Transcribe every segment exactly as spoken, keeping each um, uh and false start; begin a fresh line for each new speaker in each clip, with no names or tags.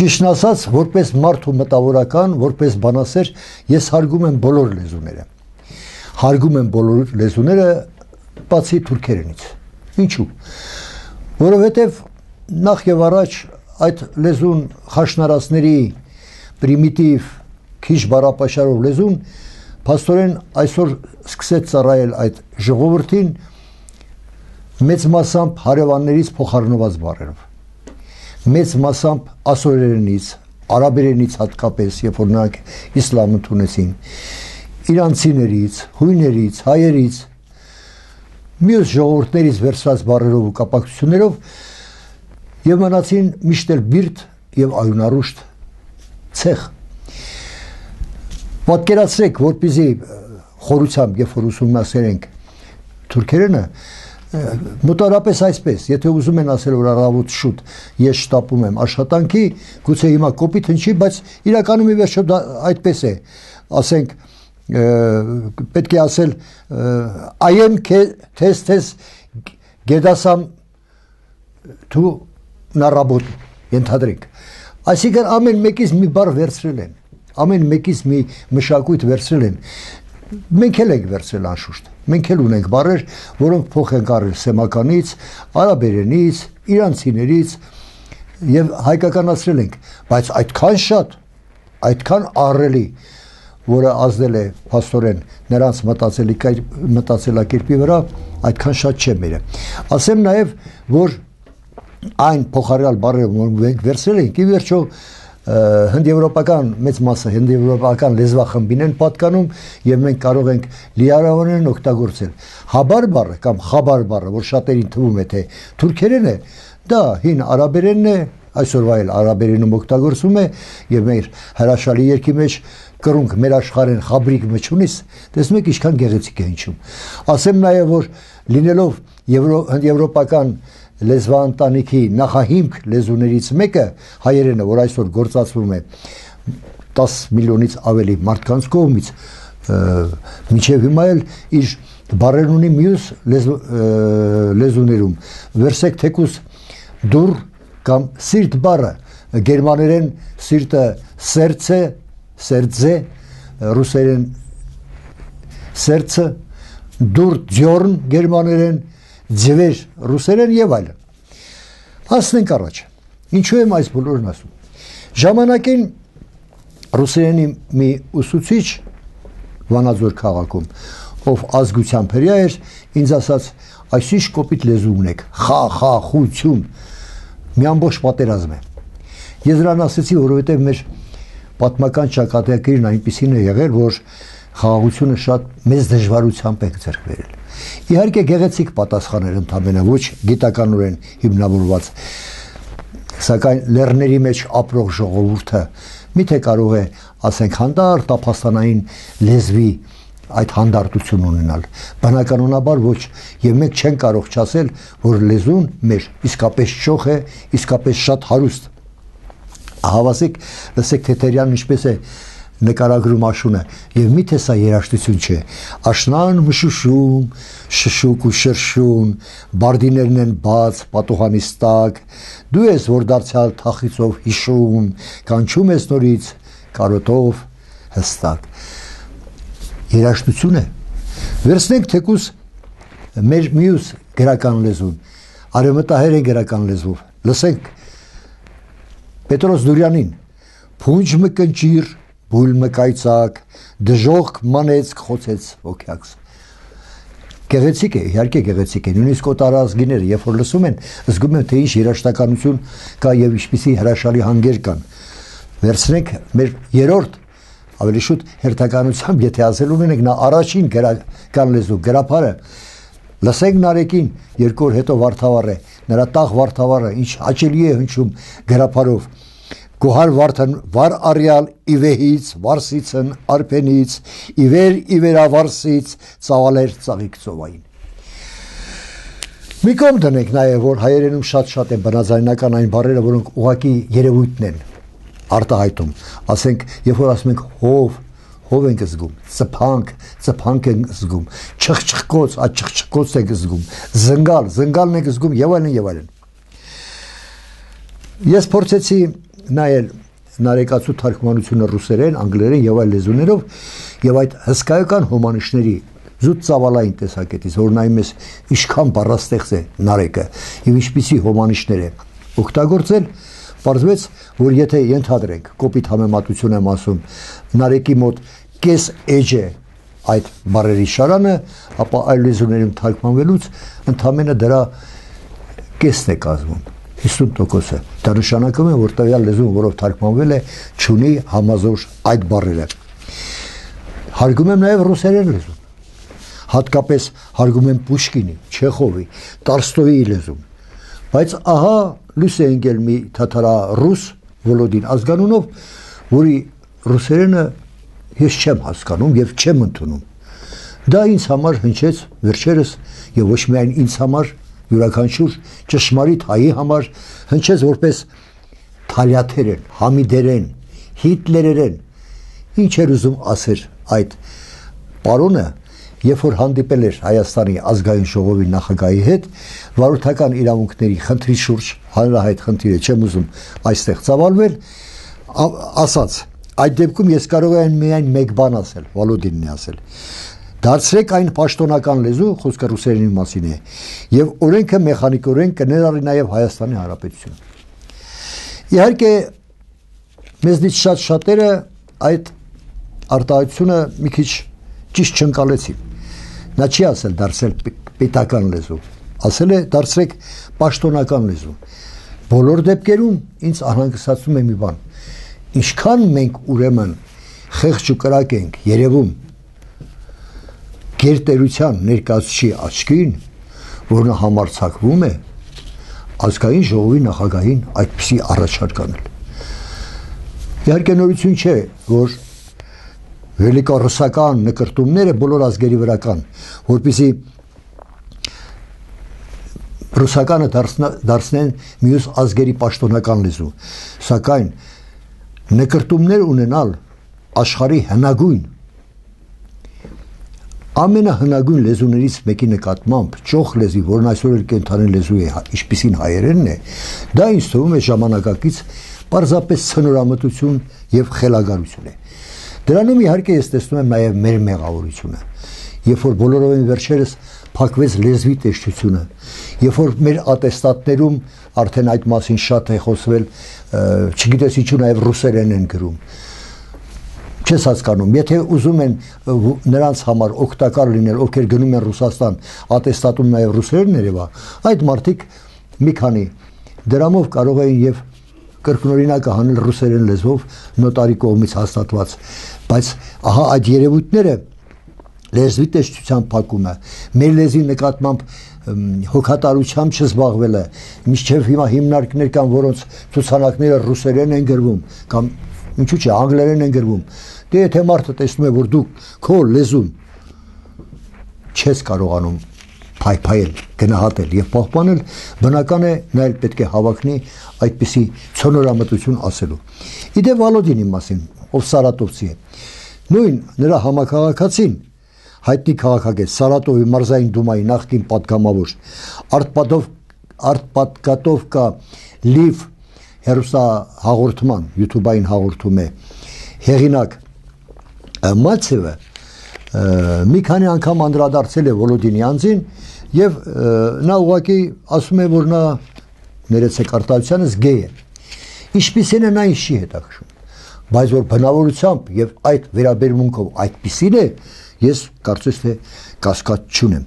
Ճիշտն ասած, որպես մարդ ու մտավորական, որպես բանասեր, ես հարգում եմ բոլոր լեզուները։ Հարգում եմ բոլոր լեզուները, բացի թուրքերենից։ Ինչու՞։ Որովհետև նախ եւ առաջ այդ լեզուն խաշնարածների պրիմիտիվ քիչ բառապաշարով լեզուն փաստորեն այսօր սկսեց ծառայել այդ ժողովրդին մեծ մասամբ հարևաններից փոխառնված բառերով։ Մեծ մասամբ ասորերենից, արաբերենից հատկապես, երբ որ նրանք իսլամ ընդունեցին, իրանցիներից, հույներից, հայերից, մյուս ժողովուրդներից վերցված բառերով ու կապակցություններով եւ մնացին միշտ էլ բիրտ եւ այունառուշտ ցեղ։ Պատկերացրեք, որպեսզի խորությամբ երբ որ ուսումնասիրենք թուրքերենը, մոտարապես այսպես, եթե ուզում են ասել, որ առավոտ շուտ ես շտապում եմ աշխատանքի, գուցե հիմա կոպիտ հնչի, բայց իրականում ի վերջո դա այդպես է, ասենք, պետք է ասել I am test test գերդասամ թու նարաբոտ ենթադրենք։ Այսինքն ամեն մեկից մի բառ վերցրել են, ամեն մեկից մի մշակույթ վերցրել են։ Մենք էլ ենք վերցրել անշուշտ, մենք էլ ունենք բառեր, որոնք փոխ են առել սեմականից, արաբերենից, իրանցիներից եւ հայկականացրել ենք, բայց այդքան շատ, այդքան ահռելի, որը ազդել է փաստորեն նրանց մտածելակերպի վրա, այդքան շատ չէ մերը։ Ասեմ նաեւ, որ այն փոխարյալ բառերը, որ մենք վերցրել ենք, ի վերջո հնդեվրոպական մեծ մասը հնդեվրոպական լեզվախմբին են պատկանում եւ մենք կարող ենք լիարավորեն օգտագործել։ Հաբար բառը կամ խաբար բառը, որ շատերին թվում է թե թուրքերեն է, դա հին արաբերենն է, այսօրվա էլ արաբերենում օգտագործվում է եւ մեր հրաշալի երկի մեջ կրունկ մեր աշխարհեն խաբրիկ մչունից, տեսնում եք ինչքան գեղեցիկ է հնչում։ Ասեմ նաեւ, որ լինելով հնդեվրոպական լեզվաընտանիքի նախահիմք լեզուներից մեկը հայերենը, որ այսօր գործածվում է տասը միլիոնից ավելի մարդկանց կողմից, մինչև հիմա էլ իր բառերն ունի մյուս լեզուներում։ Վերսեք թեկուս դուր կամ սիրտ բառը, գերմաներեն սիրտը սերցե, սերձե, ռուսերեն սերցը, դուր ձյորն գերմաներեն, ձվեր ռուսերեն եւ այլն։ Հասնենք առաջ։ Ինչու եմ այս բոլորն ասում։ Ժամանակին ռուսերենի մի ուսուցիչ Վանաձոր քաղաքում, ով ազգությամբ հրեա էր, ինձ ասաց, այս ինչ կոպիտ լեզու ունեք, խա, խա, խություն, մի ամբողջ պատերազմ է։ Ես նրան ասեցի, որովհետեւ մեր պատմական ճակատագրին այնպիսին է եղել, որ խաղաղությունը շատ մեծ դժվարությամբ է ձեռք բերել։ Իհարկե գեղեցիկ պատասխաներ ընդամենը, ոչ գիտականորեն հիմնավորված, սակայն լեռների մեջ ապրող ժողովուրդը միթե կարող է, ասենք, հանդարտ տափաստանային լեզվի այդ հանդարտություն ունենալ, բնականոնաբար ոչ, եւ մենք չենք կարող չասել, որ լեզուն մեր իսկապես ճոխ է, իսկապես շատ հարուստ։ Հավասիկ, լսեք Թեթերյանն ինչպես է նկարագրում աշունը, եւ միթե սա երաժշտություն չէ, աշնան մշուշում, շշուկ ու շրշուն, բարդիներն են բաց, պատուհանից տակ, դու ես, որ դարձյալ թախիծով հիշում, կանչում ես նորից, կարոտով հստակ։ Երաժշտություն է։ Վերցնենք թեկուս մեր մյուս գրական լեզուն, արևմտահայերեն գրական լեզվով, լսենք Պետրոս Դուրյանին, փունջ մկնճիր, բույլ մկայծակ, դժողք մանեց խոցեց ոգյակս։ Գեղեցիկ է, իհարկե գեղեցիկ է, նույնիսկ օտարազգիները, երբ որ լսում են, զգում են, թե ինչ երաժշտականություն կա եւ ինչպիսի հրաշալի հանգեր կան։ Վերցնենք մեր երրորդ, ավելի շուտ հերթականությամբ, եթե ասելու ունենք, նա առաջին գրական լեզու գրափարը, լսենք Նարեկին, երկու օր հետո Վարդավառ է, նրա տաղ Վարդավառը, ինչ հաճելի է հնչում գրափարով։ Գոհար վարդն վար արյալ իվեհից, վարսիցն արպենից, իվեր իվերավարսից, ծավալեր ծաղիկ ծովային։ Մի կողմ դնենք նաև, որ հայերենում շատ-շատ են բնաձայնական այն բառերը, որոնք ուղղակի երևույթն են արտահայտում, ասենք, երբ որ ասում ենք հով, հով ենք զգում, ծփանք, ծփանք ենք զգում, չխչխկոց, այդ չխչխկոց ենք զգում, զնգալ, զնգալն ենք զգում եւ այլն եւ այլն։ Ես փորձեցի նայել նարեկացու թարգմանությունը ռուսերեն, անգլերեն եւ այլ լեզուներով եւ այդ հսկայական հոմանիշների զուտ ծավալային տեսակետից, որ նայում ես ինչքան բառաստեղծ է նարեկը եւ ինչպիսի հոմանիշներ է օգտագործել, պարզվեց, որ եթե ենթադրենք, կոպիտ համեմատություն եմ ասում, նարեկի մոտ կես էջ է այդ բառերի շարանը, ապա այլ լեզուներում թարգմանվելուց ընդամենը դրա կեսն է կազմում, հիսուն տոկոսը։ Դա նշանակում է, որ տվյալ լեզուն, որով թարգմանվել է, չունի համազոր այդ բառերը։ Հարգում եմ նաև ռուսերեն լեզուն, հատկապես հարգում եմ Պուշկինի, Չեխովի, Տոլստոյի լեզուն, բայց ահա լույս է ընկել մի թաթարառուս Վոլոդին ազգանունով, որի ռուսերենը ես չեմ հասկանում եւ չեմ ընդունում։ Դա ինձ համար հնչեց վերջերս եւ ոչ միայն ինձ համար, յուրաքանչյուր ճշմարիտ հայի համար հնչեց որպես թալյաթերեն, համիդերեն, հիտլերերեն։ Ինչ էր ուզում ասեր այդ պարոնը, երբ որ հանդիպել էր Հայաստանի ազգային ժողովի նախագահի հետ, վարորդական իրավունքների խնդրի շուրջ, հանրահայտ խնդիր է, չեմ ուզում այստեղ ծավալվել, ասաց. այդ դեպքում ես կարող եմ միայն մեկ բան ասել, Վոլոդինն է ասել. դարձրեք այն պաշտոնական լեզու, խոսքը ռուսերենի մասին է, եւ օրենքը մեխանիկորեն կներառի նաեւ Հայաստանի Հանրապետությունը։ Իհարկե մեզնից շատ շատերը այդ արտահայտությունը մի քիչ ճիշտ չընկալեցին։ Նա չի ասել դարձել պետական լեզու, ասել է դարձրեք պաշտոնական լեզու։ Բոլոր դեպքերում ինձ անհանգստացնում է մի բան. ինչքան մենք ուրեմն խեղճ ու կրակ ենք երևում գերտերության ներկայացուցիչի աչքին, որ նա համարձակվում է ազգային ժողովի նախագահին այդպիսի առաջարկ անել։ Իհարկե նորություն չէ, որ վելիկառուսական նկրտումները բոլոր ազգերի վրա կան, որպեսզի ռուսականը դարձնեն մյուս ազգերի պաշտոնական լեզու, սակայն նկրտումներ ունենալ աշխարհի հնագույն ամենահնագույն լեզուներից մեկի նկատմամբ ճոխ լեզվի, որն այսօր էլ կենթանի լեզու է, ինչպիսին հայերենն է, դա ինձ թվում է ժամանակակից պարզապես ցնորամտություն եւ խելագարություն է։ Դրանում իհարկե ես տեսնում եմ նաեւ մեր մեղավորությունը, երբ որ բոլորովին վերջերս փակվեց լեզվի տեսչությունը, երբ որ մեր ատեստատներում արդեն այդ մասին շատ է խոսվել, չգիտես ինչու նաև ռուսերեն են գրում։ Չես հասկանում, եթե ուզում են նրանց համար օգտակար լինել, ովքեր գնում են Ռուսաստան, ատեստատում նաև ռուսերեն երևա, այդ մարդիկ մի քանի դրամով կարող էին եւ կրկնօրինակը հանել ռուսերեն լեզվով նոտարի կողմից հաստատված, բայց ահա այդ երևույթները լեզվի տեսչության փակումը, մեր լեզվի նկատմամբ հոգատարությամբ չզբաղվելը, միշտ հիմա հիմնարկներ կան, որոնց ցուցանակները ռուսերեն են գրվում, կամ ինչու՞ չէ, անգլերեն են գրվում։ Դե եթե մարդը տեսնում է, որ դու քո լեզուն չես կարողանում փայփայել, գնահատել եւ պահպանել, բնական է նա էլ պետք է հավակնի այդպիսի ցոնորամտություն ասելու։ Իդե Վոլոդինի մասին, ով սարատովցի է, նույն նրա համակարգացին հայտնի քաղաքագետ Սարատովի մարզային դումայի նախկին պատգամավոր Արտպատկատովկա լիվ հեռուստահաղորդման YouTube-ային հաղորդում է հեղինակ Մալցևը մի քանի անգամ անդրադարձել է Վոլոդինի անձին եւ նա ուղղակի ասում է, որ նա ներեցեք արտահայտությանս գեյ է։ Ինչպիսին է նա ինձ չի հետաքրքրում, բայց որ բնավորությամբ եւ այդ վերաբերմունքով այդպիսին է, ես կարծես թե կասկած չունեմ։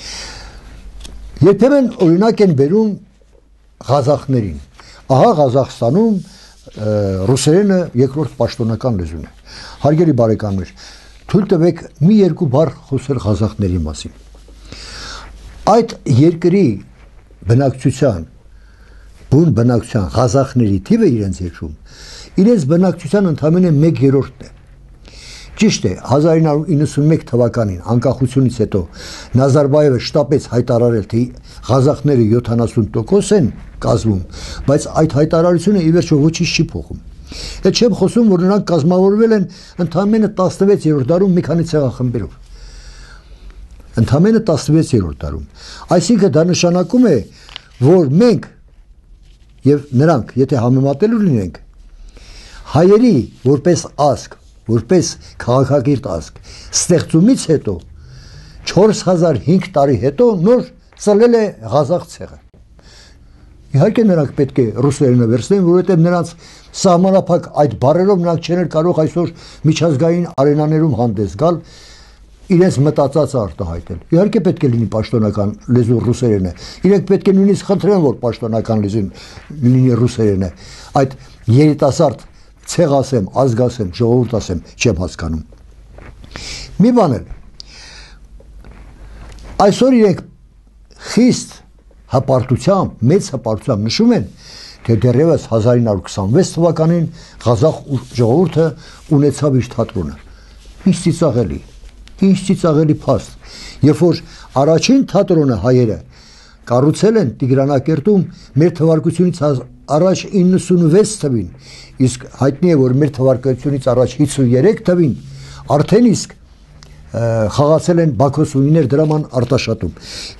Երբեմն օրինակ են բերում ղազախներին։ Ահա Ղազախստանում ռուսերենը երկրորդ պաշտոնական լեզուն է։ Հարգելի բարեկամներ, թույլ տվեք մի երկու բառ խոսել ղազախների մասին։ Այդ երկրի բնակչության, բուն բնակչության ղազախների թիվը իրենց երկրում, իրենց բնակչության ընդամենը մեկ երրորդն է։ Ճիշտ է, հազար ինը հարյուր իննսունմեկ թվականին անկախությունից հետո Նազարբայևը շտապեց հայտարարել, թե ղազախները յոթանասուն տոկոս են կազմում, բայց այդ հայտարարությունը ի վերջո ոչինչ չի փոխում։ Այդ չեմ խոսում, որ նրանք կազմավորվել են ընդամենը տասնվեցերորդ դարում մի քանի ցեղախմբերով։ Ընդամենը տասնվեցերորդ դարում։ Այսինքն դա նշանակում է, որ մենք եւ նրանք, եթե համեմատելու լինենք, հայերի որպես ազգ, որպես քաղաքակիրթ ազգ ստեղծումից հետո չորս հազար հինգ տարի հետո նոր ծլել է Ղազախ ցեղը։ Իհարկե նրանք պետք է ռուսերենը վերցնեն, որովհետև նրանց սահմանափակ այդ բառերով նրանք չեն կարող այսօր միջազգային արենաներում հանդես գալ, իրենց մտածածը արտահայտել։ Իհարկե պետք է լինի պաշտոնական լեզու ռուսերենը։ Իրենք պետք է նույնիսկ խնդրեն, որ պաշտոնական լեզուն լինի ռուսերենը։ Այդ երիտասարդ ցեղ ասեմ, ազգ ասեմ, ժողովուրդ ասեմ, չեմ հասկանում։ Մի բան էլ։ Այսօր իրենք խիստ հպարտությամբ, մեծ հպարտությամբ նշում են, թե դեռևս հազար ինը հարյուր քսանվեց թվականին Ղազախ ժողովուրդը ունեցավ իր թատրոնը։ Ինչ ծիծաղելի, ինչ ծիծաղելի փաստ, երբ որ առաջին թատրոնը հայերը կառուցել են Տիգրանակերտում մեր թվարկությունից առաջ իննսունվեց թվին, իսկ հայտնի է, որ մեր թվարկությունից առաջ հիսունյուրեք թվին արդեն իսկ խաղացել են Բաքո Սունիներ դրաման Արտաշատում։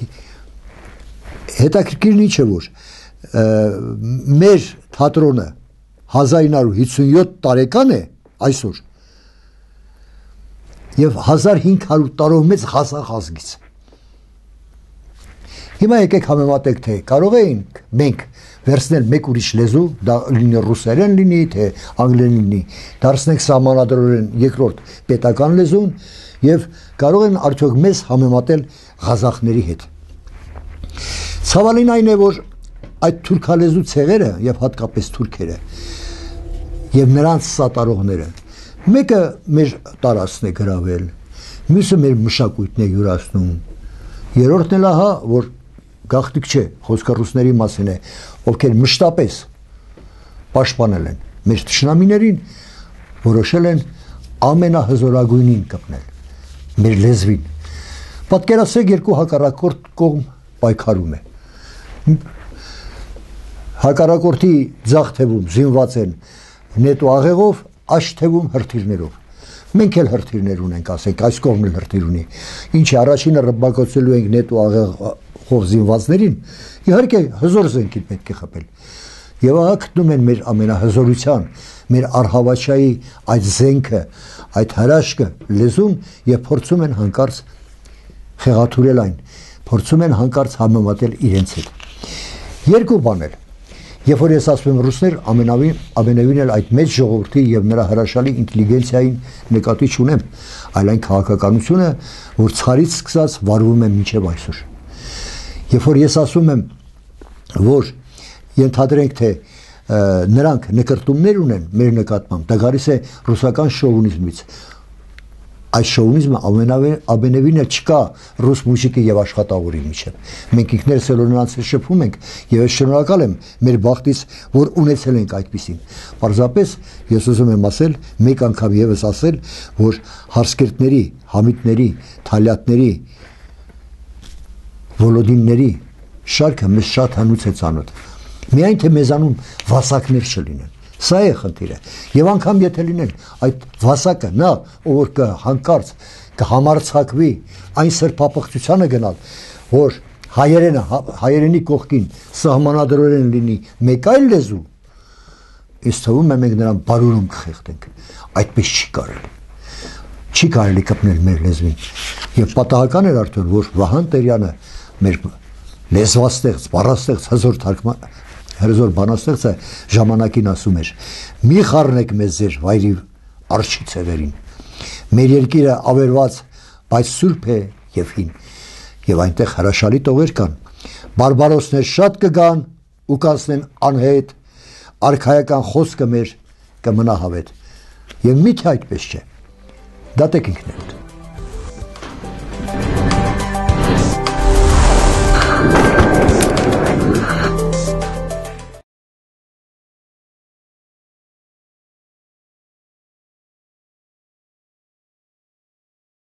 Հետաքրքիրն ինչ է, որ մեր թատրոնը հազար ինը հարյուր հիսունյոթ տարեկան է այսօր եւ հազար հինգ հարյուր տարով մեծ Ղազախ ազգից։ Հիմա եկեք համեմատենք, թե կարող էինք մենք վերցնել մեկ ուրիշ լեզու, դա լինի ռուսերեն լինի, թե անգլերեն լինի, դարձնենք սահմանադրորեն երկրորդ պետական լեզուն եւ կարող են արդյոք մեզ համեմատել ղազախների հետ։ Ցավալին այն է, որ այդ թուրքալեզու ցեղերը եւ հատկապես թուրքերը եւ նրանց սատարողները մեկը մեր տարածքն է գրավել, մյուսը մեր մշակույթն է յուրացնում, երրորդն էլ ահա, որ գաղտնիք չէ, խոսքը ռուսների մասին է, ովքեր մշտապես պաշտպանել են մեր թշնամիներին, որոշել են ամենահզորագույնին կպնել, մեր լեզվին։ Պատկերացրեք, երկու հակառակորդ կողմ պայքարում է։ Հակառակորդի ձախ թևում զինված են նետո աղեղով, աջ թևում հրթիռներով։ Մենք էլ հրթիռներ ունենք, ասենք, այս կողմն էլ հրթիռ ունի։ Ինչ է, առաջինը ռմբակոծելու ենք նետո աղեղով զինվածներին, իհարկե հզոր զենքին պետք է խփել։ Եվ ահա գտնում են մեր ամենահզորության, մեր արհավաչայի այդ զենքը, այդ հրաշքը լեզուն եւ փորձում են հանկարծ խեղաթուրել այն, փորձում են հանկարծ համեմատել իրենց հետ։ Երկու բան էլ։ Երբ որ ես ասում եմ ռուսներ, ամենավին ամենևին էլ այդ մեծ ժողովրդի եւ նրա հրաշալի ինտելիգենցիային նկատի չունեմ, այլ այն քաղաքականությունը, որ ցարից սկսած վարվում է մինչեւ այսօր։ Երբ որ ես ասում եմ, որ ենթադրենք, թե նրանք նկարտումներ ունեն մեր նկատմամբ, դա գալիս է ռուսական շովինիզմից։ Այս շովինիզմը ամենևին էլ չկա ռուս մուժիկի եւ աշխատավորի միջեւ։ Մենք ինքներս էլ նրանց հետ շփում ենք եւ ես շնորհակալ եմ մեր բախտից, որ ունեցել ենք այդպիսին։ Պարզապես ես ուզում եմ ասել, մեկ անգամ եւս ասել, որ հարսկերտների, համիտների, թալյատների, վոլոդինների շարքը մեզ շատ հանուց է ծանոթ։ Միայն թե մեզանում վասակներ չլինեն։ Սա է խնդիրը։ Եվ անգամ եթե լինեն այդ վասակը, նա ով որ կհանկարծ կհամարցակվի այն սրբապղծությանը գնալ, որ հայերենը հայերենի կողքին սահմանադրորեն լինի մեկ այլ լեզու, ինձ թվում է մենք նրան բարուրում կխեղդենք։ Այդպես չի կարելի։ Չի կարելի կպնել մեր լեզվին։ Եվ պատահական էր արդյոք, որ Վահան Տերյանը մեր լեզվաստեղծ, բառաստեղծ, հզոր թարգման հրզոր բանաստեղծը ժամանակին ասում էր. մի խառնեք մեզ ձեր վայրի արջի ցևերին։ Մեր երկիրը ավերված, բայց սուրբ է եւ հին։ Եվ այնտեղ հրաշալի տողեր կան։ Բարբարոսներ շատ կգան ու կանցնեն անհետ, արքայական խոսքը մեր կմնա հավետ։ Եվ միթե այդպես չէ։ Դատեք ինքներդ։